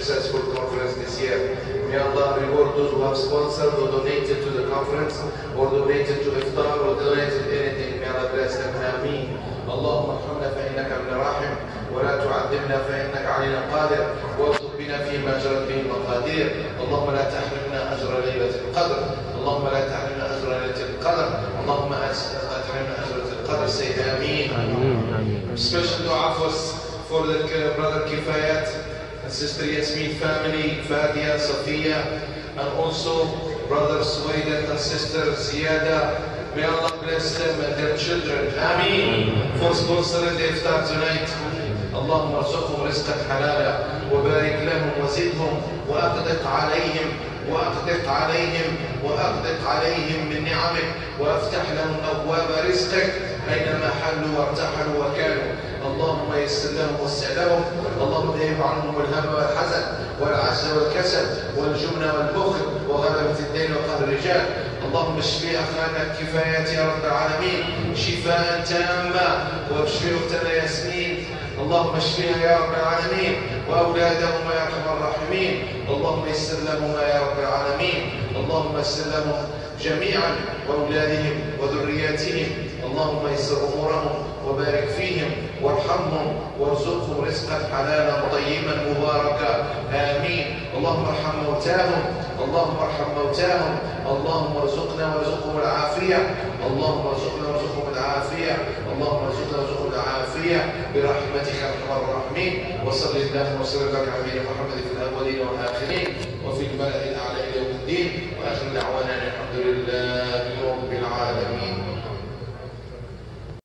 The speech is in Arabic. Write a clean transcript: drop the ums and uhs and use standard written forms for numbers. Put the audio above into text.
successful conference this year. May Allah reward those who have sponsored or donated to the conference or donated to iftar or donated anything. May Allah bless them. Ameen. اللهم ارحمنا فإنك من راحم ولا تعذبنا فإنك علينا قادر واغفر بنا فيما جرت به المقادير. اللهم لا تحرمنا أجر ليلة القدر. اللهم لا تحرمنا أجر ليلة القدر. اللهم لا تحرمنا أجر ليلة القدر. Say Ameen. Special dua for the brother Kifayat and sister Yasmin family, Fadia, Safiya, and also brother Suwaidat and sister Ziyada. May Allah bless them and their children. Ameen. For sponsoring the iftar tonight. اللهم ارزقهم رزقا حلالا وبارك لهم وزدهم وأقدق عليهم من نعمك وافتح لهم أبواب رزقك أينما حلوا وارتحلوا وكانوا. اللهم يسر لهم وسع لهم. اللهم ذهب عنهم الهم والحزن والعجز والكسل والجبن والبخل وغلبة الدين وقهر الرجال. اللهم اشف أخانا الكفايات يا رب العالمين شفاء تاما واشف أختنا ياسمين. اللهم اشفيها يا رب العالمين وأولادهما يا أرحم الراحمين. اللهم يسر لهما يا رب العالمين. اللهم يسر لهم جميعا وأولادهم وذرياتهم. اللهم يسر أمورهم وبارك فيهم وارحمهم وارزقهم رزقا حلالا طيبا مباركا. آمين. اللهم ارحم موتاهم. اللهم ارحم موتاهم. اللهم ارزقنا وارزقهم العافية. اللهم ارزقنا وارزقهم العافية. اللهم ارزقنا وارزقهم العافية برحمتك يا أرحم الراحمين. وصل اللهم وسلم على نبينا محمد في الأولين والآخرين وفي الملأ الأعلى إلى يوم الدين. وآخر دعوانا الحمد لله.